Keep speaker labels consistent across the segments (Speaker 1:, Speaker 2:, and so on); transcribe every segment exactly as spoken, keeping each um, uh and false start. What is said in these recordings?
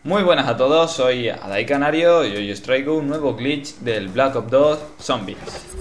Speaker 1: Muy buenas a todos, soy Adai Canario y hoy os traigo un nuevo glitch del Black Ops dos Zombies.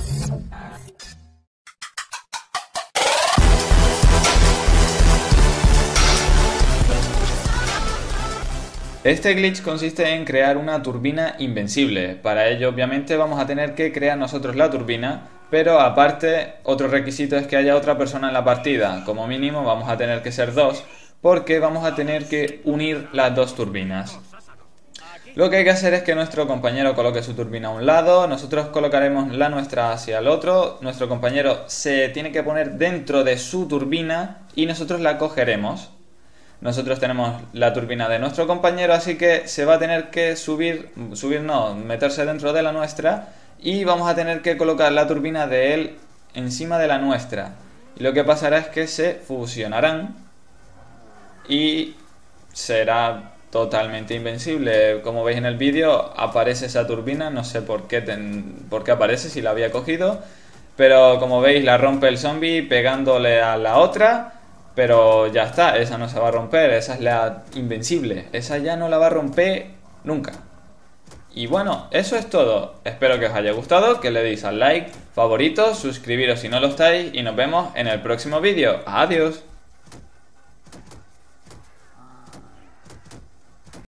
Speaker 1: Este glitch consiste en crear una turbina invencible. Para ello obviamente vamos a tener que crear nosotros la turbina, pero aparte otro requisito es que haya otra persona en la partida. Como mínimo vamos a tener que ser dos, porque vamos a tener que unir las dos turbinas. Lo que hay que hacer es que nuestro compañero coloque su turbina a un lado, nosotros colocaremos la nuestra hacia el otro, nuestro compañero se tiene que poner dentro de su turbina y nosotros la cogeremos. Nosotros tenemos la turbina de nuestro compañero, así que se va a tener que subir, subir no, meterse dentro de la nuestra y vamos a tener que colocar la turbina de él encima de la nuestra. Y lo que pasará es que se fusionarán y será totalmente invencible. Como veis en el vídeo aparece esa turbina, no sé por qué, ten, por qué aparece si la había cogido, pero como veis la rompe el zombie pegándole a la otra. Pero ya está, esa no se va a romper, esa es la invencible, esa ya no la va a romper nunca. Y bueno, eso es todo, espero que os haya gustado, que le deis al like, favorito, suscribiros si no lo estáis y nos vemos en el próximo vídeo. Adiós.